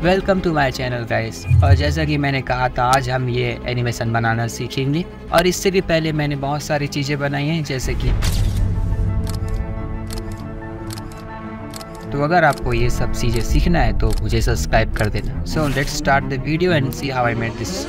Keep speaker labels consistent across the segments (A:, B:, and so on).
A: Welcome to my channel guys. और जैसा कि मैंने कहा था, आज हम ये एनिमेशन बनाना सीखेंगे। और इससे भी पहले मैंने बहुत सारी चीज़ें बनाई हैं, जैसे कि तो अगर आपको ये सब चीज़ें सीखना है तो मुझे सब्सक्राइब कर देना। So let's start the video and see how I made this.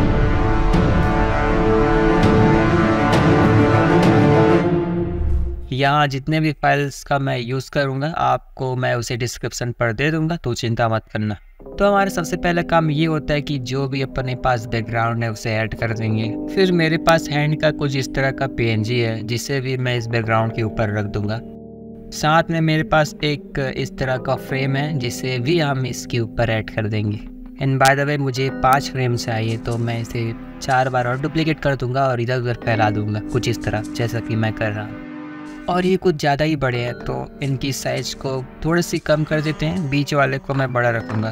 A: यहाँ जितने भी फाइल्स का मैं यूज़ करूँगा आपको मैं उसे डिस्क्रिप्शन पर दे दूँगा, तो चिंता मत करना। तो हमारा सबसे पहला काम ये होता है कि जो भी अपने पास बैकग्राउंड है उसे ऐड कर देंगे। फिर मेरे पास हैंड का कुछ इस तरह का पीएनजी है, जिसे भी मैं इस बैकग्राउंड के ऊपर रख दूँगा। साथ में मेरे पास एक इस तरह का फ्रेम है, जिसे भी हम इसके ऊपर ऐड कर देंगे। एंड बाय द वे मुझे 5 फ्रेम चाहिए, तो मैं इसे 4 बार और डुप्लीकेट कर दूँगा और इधर उधर फैला दूँगा कुछ इस तरह, जैसा कि मैं कर रहा हूँ। और ये कुछ ज़्यादा ही बड़े हैं, तो इनकी साइज़ को थोड़ी सी कम कर देते हैं। बीच वाले को मैं बड़ा रखूँगा।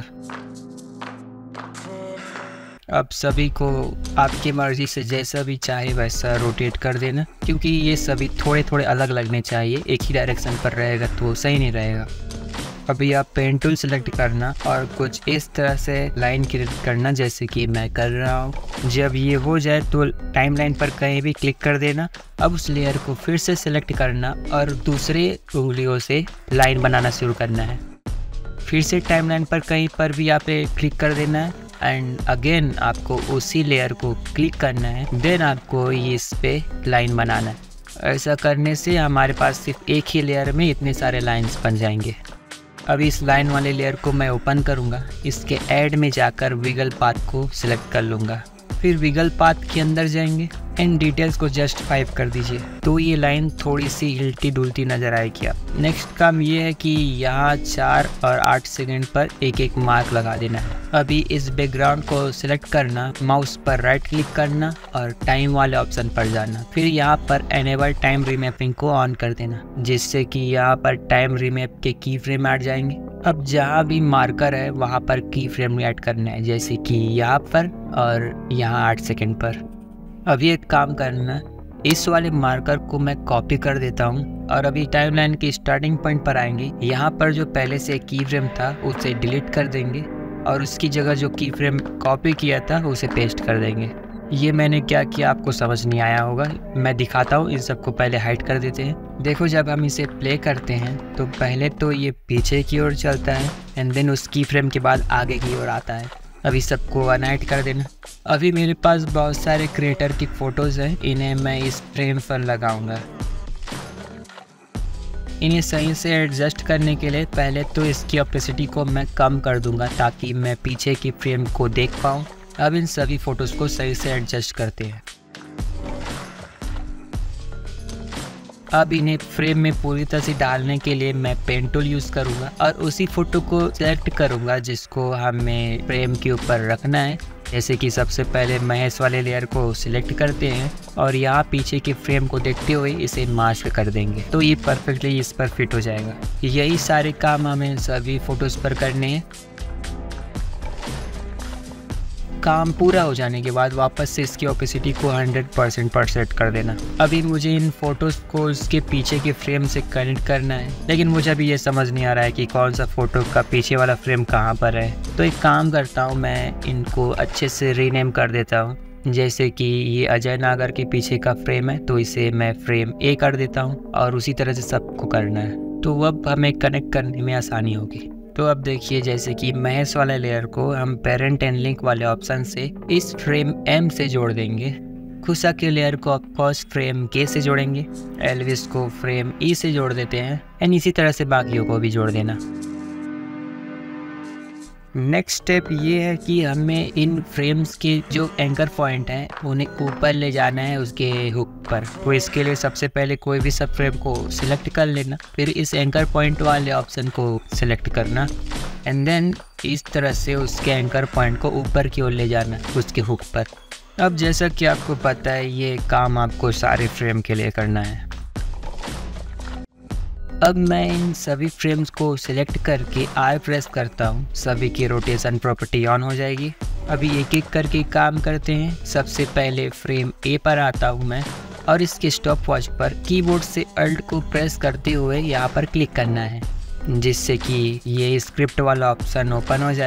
A: अब सभी को आपकी मर्ज़ी से जैसा भी चाहे वैसा रोटेट कर देना, क्योंकि ये सभी थोड़े थोड़े अलग लगने चाहिए। एक ही डायरेक्शन पर रहेगा तो सही नहीं रहेगा। अभी आप पेन टूल सेलेक्ट करना और कुछ इस तरह से लाइन क्रिएट करना, जैसे कि मैं कर रहा हूँ। जब ये हो जाए तो टाइमलाइन पर कहीं भी क्लिक कर देना। अब उस लेयर को फिर से सेलेक्ट करना और दूसरे उंगलियों से लाइन बनाना शुरू करना है। फिर से टाइमलाइन पर कहीं पर भी आप क्लिक कर देना है एंड अगेन आपको उसी लेयर को क्लिक करना है। देन आपको इस पे लाइन बनाना है। ऐसा करने से हमारे पास सिर्फ एक ही लेयर में इतने सारे लाइन्स बन जाएंगे। अभी इस लाइन वाले लेयर को मैं ओपन करूंगा। इसके ऐड में जाकर विगल पाथ को सिलेक्ट कर लूँगा। फिर विगल पाथ के अंदर जाएंगे एंड डिटेल्स को जस्ट 5 कर दीजिए, तो ये लाइन थोड़ी सी हिलती डुलती नज़र आएगी। आप नेक्स्ट काम ये है कि यहाँ 4 और 8 सेकंड पर एक एक मार्क लगा देना है। अभी इस बैकग्राउंड को सिलेक्ट करना, माउस पर राइट क्लिक करना और टाइम वाले ऑप्शन पर जाना। फिर यहाँ पर एनेबल टाइम रीमैपिंग को ऑन कर देना, जिससे कि यहाँ पर टाइम रीमैप के की फ्रेम ऐड जाएंगे। अब जहाँ भी मार्कर है वहाँ पर की फ्रेम ऐड करना है, जैसे कि यहाँ पर और यहाँ 8 सेकंड पर। अभी एक काम करना, इस वाले मार्कर को मैं कॉपी कर देता हूँ और अभी टाइमलाइन की स्टार्टिंग पॉइंट पर आएंगे। यहाँ पर जो पहले से की फ्रेम था उसे डिलीट कर देंगे और उसकी जगह जो की फ्रेम कॉपी किया था उसे पेस्ट कर देंगे। ये मैंने क्या किया आपको समझ नहीं आया होगा, मैं दिखाता हूँ। इन सबको पहले हाइड कर देते हैं। देखो, जब हम इसे प्ले करते हैं तो पहले तो ये पीछे की ओर चलता है एंड देन उस की फ्रेम के बाद आगे की ओर आता है। अभी सबको अनहाइड कर देना। अभी मेरे पास बहुत सारे क्रिएटर की फ़ोटोज़ हैं, इन्हें मैं इस फ्रेम पर लगाऊंगा। इन्हें सही से एडजस्ट करने के लिए पहले तो इसकी ऑपेसिटी को मैं कम कर दूंगा, ताकि मैं पीछे की फ्रेम को देख पाऊँ। अब इन सभी फ़ोटोज़ को सही से एडजस्ट करते हैं। अब इन्हें फ्रेम में पूरी तरह से डालने के लिए मैं पेन टूल यूज़ करूँगा और उसी फ़ोटो को सेलेक्ट करूँगा जिसको हमें फ्रेम के ऊपर रखना है। जैसे कि सबसे पहले महेश वाले लेयर को सिलेक्ट करते हैं और यहाँ पीछे की फ्रेम को देखते हुए इसे मास्क कर देंगे, तो ये परफेक्टली इस पर फिट हो जाएगा। यही सारे काम हमें सभी फ़ोटोज़ पर करने हैं। काम पूरा हो जाने के बाद वापस से इसकी ओपेसिटी को 100% पर सेट कर देना। अभी मुझे इन फोटोज़ को इसके पीछे के फ्रेम से कनेक्ट करना है, लेकिन मुझे अभी ये समझ नहीं आ रहा है कि कौन सा फ़ोटो का पीछे वाला फ्रेम कहाँ पर है। तो एक काम करता हूँ, मैं इनको अच्छे से रीनेम कर देता हूँ। जैसे कि ये अजय नागर के पीछे का फ्रेम है, तो इसे मैं फ्रेम ए कर देता हूँ और उसी तरह से सबको करना है, तो अब हमें कनेक्ट करने में आसानी होगी। तो अब देखिए, जैसे कि महेश वाले लेयर को हम पेरेंट एंड लिंक वाले ऑप्शन से इस फ्रेम एम से जोड़ देंगे। खुशा के लेयर को ऑफकोर्स फ्रेम के से जोड़ेंगे। एल्विस को फ्रेम ई से जोड़ देते हैं एंड इसी तरह से बाकियों को भी जोड़ देना। नेक्स्ट स्टेप ये है कि हमें इन फ्रेम्स के जो एंकर पॉइंट हैं उन्हें ऊपर ले जाना है उसके हुक पर। तो इसके लिए सबसे पहले कोई भी सब फ्रेम को सिलेक्ट कर लेना, फिर इस एंकर पॉइंट वाले ऑप्शन को सिलेक्ट करना एंड देन इस तरह से उसके एंकर पॉइंट को ऊपर की ओर ले जाना उसके हुक पर। अब जैसा कि आपको पता है, ये काम आपको सारे फ्रेम के लिए करना है। अब मैं इन सभी फ्रेम्स को सिलेक्ट करके R प्रेस करता हूँ, सभी की रोटेशन प्रॉपर्टी ऑन हो जाएगी। अभी एक एक करके काम करते हैं। सबसे पहले फ्रेम A पर आता हूँ मैं और इसके स्टॉप वॉच पर कीबोर्ड से अल्ट को प्रेस करते हुए यहाँ पर क्लिक करना है, जिससे कि ये स्क्रिप्ट वाला ऑप्शन ओपन हो जाएगा।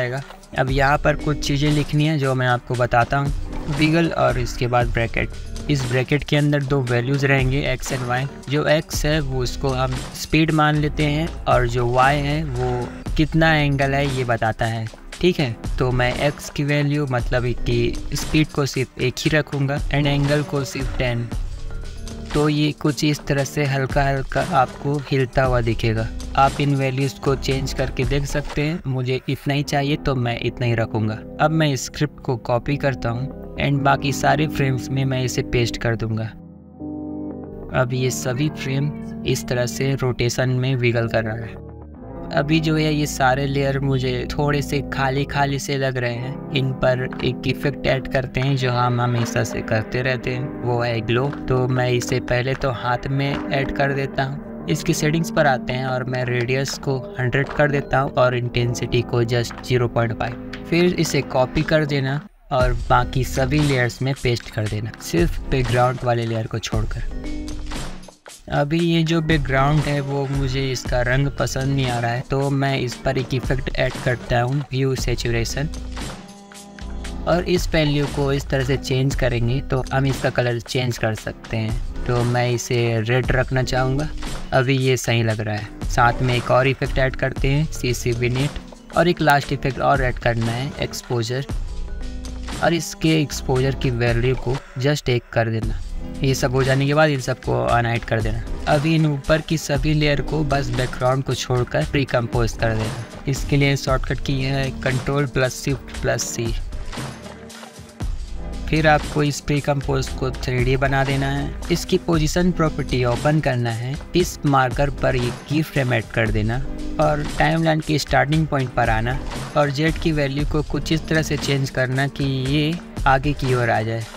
A: अब यहाँ पर कुछ चीज़ें लिखनी है जो मैं आपको बताता हूँ। विगल और इसके बाद ब्रैकेट। इस ब्रैकेट के अंदर दो वैल्यूज़ रहेंगे x एंड y। जो x है वो उसको हम स्पीड मान लेते हैं और जो y है वो कितना एंगल है ये बताता है। ठीक है, तो मैं x की वैल्यू मतलब कि स्पीड को सिर्फ 1 ही रखूँगा एंड एंगल को सिर्फ 10। तो ये कुछ इस तरह से हल्का हल्का आपको हिलता हुआ दिखेगा। आप इन वैल्यूज़ को चेंज करके देख सकते हैं। मुझे इतना ही चाहिए तो मैं इतना ही रखूँगा। अब मैं इस स्क्रिप्ट को कॉपी करता हूँ एंड बाकी सारे फ्रेम्स में मैं इसे पेस्ट कर दूँगा। अब ये सभी फ्रेम इस तरह से रोटेशन में विगल कर रहा है। अभी जो है ये सारे लेयर मुझे थोड़े से खाली खाली से लग रहे हैं। इन पर एक इफेक्ट ऐड करते हैं जो हम हमेशा से करते रहते हैं, वो है ग्लो। तो मैं इसे पहले तो हाथ में ऐड कर देता हूँ। इसकी सेटिंग्स पर आते हैं और मैं रेडियस को 100 कर देता हूँ और इंटेंसिटी को जस्ट 0.5। फिर इसे कॉपी कर देना और बाकी सभी लेयर्स में पेस्ट कर देना, सिर्फ बैकग्राउंड वाले लेयर को छोड़कर। अभी ये जो बैकग्राउंड है वो मुझे इसका रंग पसंद नहीं आ रहा है, तो मैं इस पर एक इफेक्ट ऐड करता हूँ, ह्यू सैचुरेशन। और इस वैल्यू को इस तरह से चेंज करेंगे तो हम इसका कलर चेंज कर सकते हैं। तो मैं इसे रेड रखना चाहूँगा। अभी ये सही लग रहा है। साथ में एक और इफेक्ट ऐड करते हैं, CC विनेट। और एक लास्ट इफेक्ट और ऐड करना है, एक्सपोजर। और इसके एक्सपोजर की वैल्यू को जस्ट 1 कर देना। ये सब हो जाने के बाद इन सबको अनहाइड कर देना। अभी इन ऊपर की सभी लेयर को बस बैकग्राउंड को छोड़कर प्री कंपोज कर देना। इसके लिए शॉर्टकट की है Ctrl+Shift+C। फिर आपको इस प्री कंपोज को 3D बना देना है। इसकी पोजीशन प्रॉपर्टी ओपन करना है। इस मार्कर पर ये की फ्रेम ऐड कर देना और टाइमलाइन के स्टार्टिंग पॉइंट पर आना और जेड की वैल्यू को कुछ इस तरह से चेंज करना कि ये आगे की ओर आ जाए।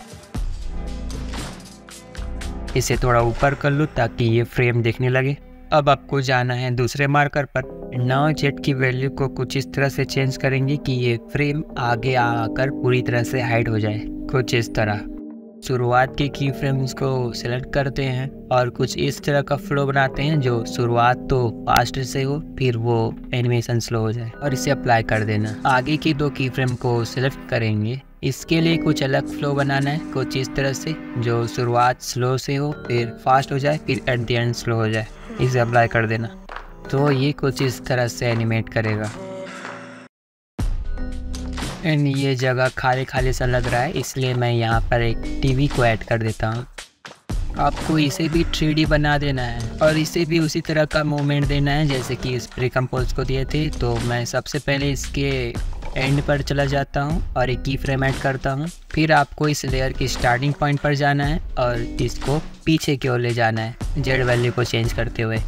A: इसे थोड़ा ऊपर कर लो ताकि ये फ्रेम दिखने लगे। अब आपको जाना है दूसरे मार्कर पर। नाउ जेड की वैल्यू को कुछ इस तरह से चेंज करेंगे कि ये फ्रेम आगे आकर पूरी तरह से हाइड हो जाए, कुछ इस तरह। शुरुआत के की फ्रेम्स को सिलेक्ट करते हैं और कुछ इस तरह का फ्लो बनाते हैं जो शुरुआत तो फास्ट से हो फिर वो एनिमेशन स्लो हो जाए और इसे अप्लाई कर देना। आगे की 2 की फ्रेम को सिलेक्ट करेंगे। इसके लिए कुछ अलग फ्लो बनाना है, कुछ इस तरह से जो शुरुआत स्लो से हो फिर फास्ट हो जाए फिर एट द एंड स्लो हो जाए। इसे अप्लाई कर देना तो ये कुछ इस तरह से एनिमेट करेगा। एंड ये जगह खाली खाली सा लग रहा है, इसलिए मैं यहाँ पर एक टीवी को ऐड कर देता हूँ। आपको इसे भी 3D बना देना है और इसे भी उसी तरह का मूवमेंट देना है जैसे कि इस प्री कंपोज को दिए थे। तो मैं सबसे पहले इसके एंड पर चला जाता हूँ और एक की फ्रेम ऐड करता हूँ। फिर आपको इस लेयर की स्टार्टिंग पॉइंट पर जाना है और इसको पीछे की ओर ले जाना है जेड वैल्यू को चेंज करते हुए।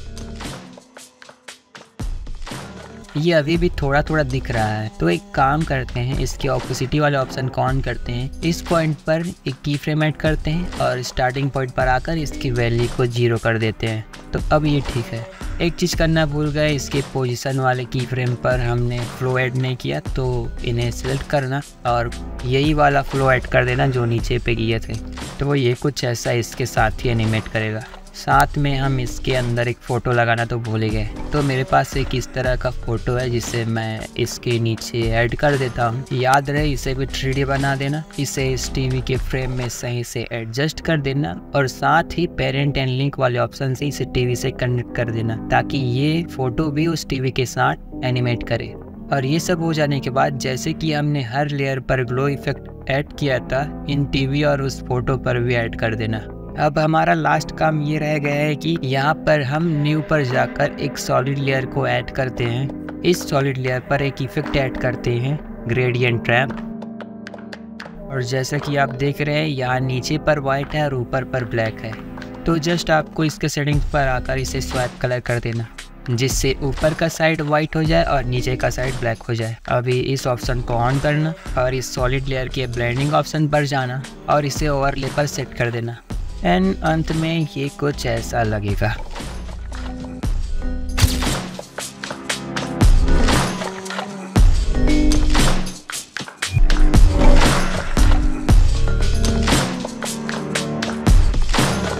A: ये अभी भी थोड़ा थोड़ा दिख रहा है, तो एक काम करते हैं, इसके ऑपोसिटी वाले ऑप्शन को ऑन करते हैं। इस पॉइंट पर एक की फ्रेम ऐड करते हैं और स्टार्टिंग पॉइंट पर आकर इसकी वैल्यू को 0 कर देते हैं। तो अब ये ठीक है। एक चीज़ करना भूल गए, इसके पोजीशन वाले की फ्रेम पर हमने फ्लो ऐड नहीं किया, तो इन्हें सिलेक्ट करना और यही वाला फ्लो ऐड कर देना जो नीचे पे किए थे। तो ये कुछ ऐसा इसके साथ ही एनिमेट करेगा। साथ में हम इसके अंदर एक फ़ोटो लगाना तो भूल ही गए। तो मेरे पास एक इस तरह का फ़ोटो है जिसे मैं इसके नीचे ऐड कर देता हूँ। याद रहे इसे भी 3D बना देना। इसे इस टीवी के फ्रेम में सही से एडजस्ट कर देना और साथ ही पेरेंट एंड लिंक वाले ऑप्शन से इसे टीवी से कनेक्ट कर देना ताकि ये फ़ोटो भी उस टीवी के साथ एनिमेट करे। और ये सब हो जाने के बाद जैसे कि हमने हर लेयर पर ग्लो इफेक्ट ऐड किया था, इन टीवी और उस फोटो पर भी ऐड कर देना। अब हमारा लास्ट काम ये रह गया है कि यहाँ पर हम न्यू पर जाकर एक सॉलिड लेयर को ऐड करते हैं। इस सॉलिड लेयर पर एक इफेक्ट ऐड करते हैं, ग्रेडियंट रैम्प। और जैसा कि आप देख रहे हैं यहाँ नीचे पर वाइट है और ऊपर पर ब्लैक है। तो जस्ट आपको इसके सेटिंग्स पर आकर इसे स्वैप कलर कर देना जिससे ऊपर का साइड वाइट हो जाए और नीचे का साइड ब्लैक हो जाए। अभी इस ऑप्शन को ऑन करना और इस सॉलिड लेयर के ब्लेंडिंग ऑप्शन पर जाना और इसे ओवरले पर सेट कर देना। एंड अंत में ये कुछ ऐसा लगेगा।